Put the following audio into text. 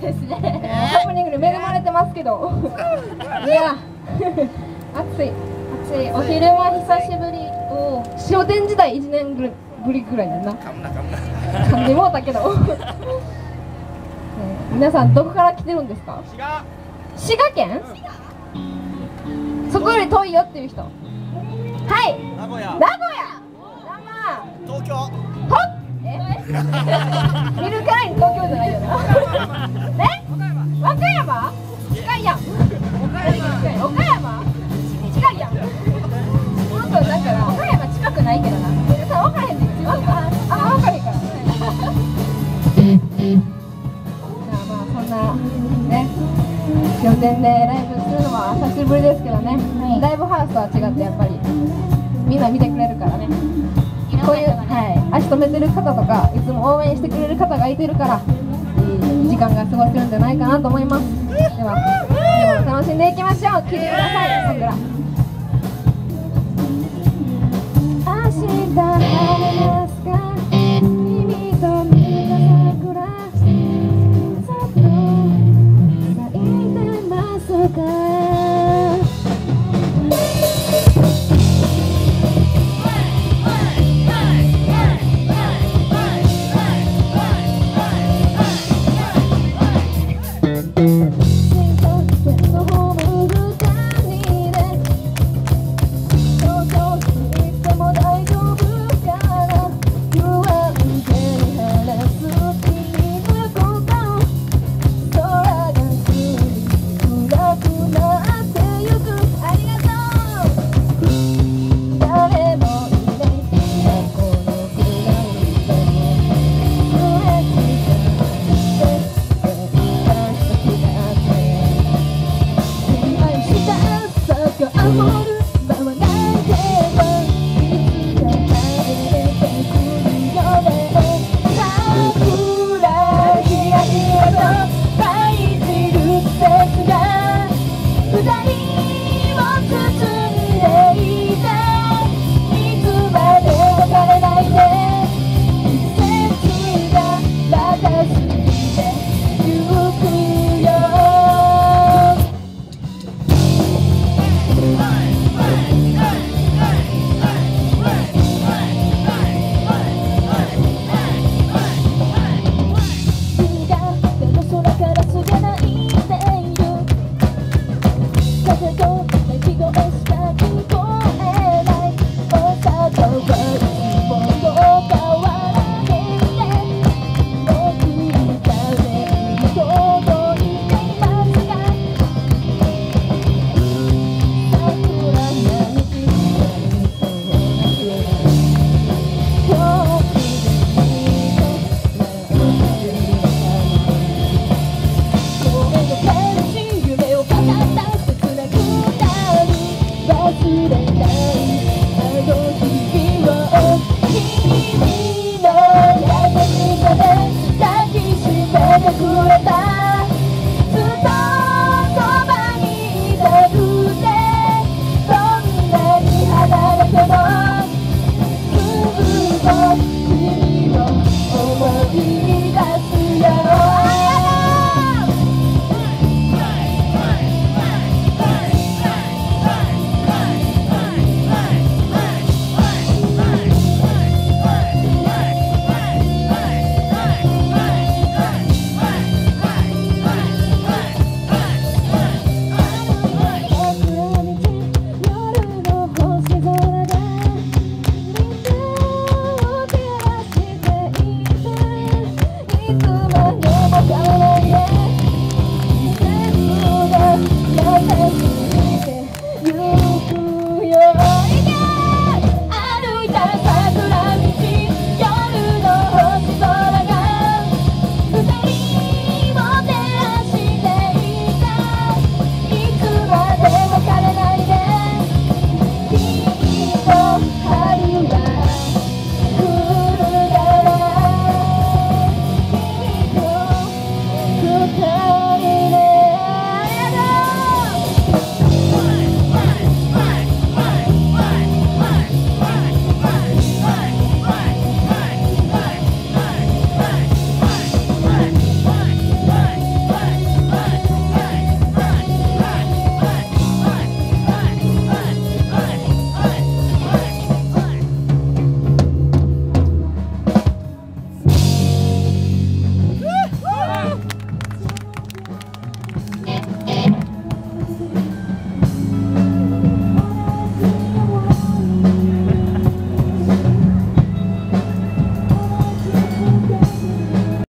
ですね。ハプニングに恵まれてますけど。いや、暑い。お昼は久しぶり。商店時代1年ぶりぐらいやな。噛んでもうたけど。皆さんどこから来てるんですか？滋賀県？そこより遠いよっていう人。はい。名古屋。東京。見るからに東京じゃないよな。ね？和歌山？近いやん。岡山？近いやん。本当だから岡山近くないけどな。さ分からへんで一応分からへんから。まあそんなね、拠点でライブするのは久しぶりですけどね。ライブハウスとは違ってやっぱりみんな見てくれるからね。こういう、足止めてる方とかいつも応援してくれる方がいてるからいい時間が過ごせるんじゃないかなと思います。では今日も楽しんでいきましょう。聴いてください。さくら。明日晴れますか、君と見た桜、そっと咲いてますか。君の優しさで抱きしめてくれた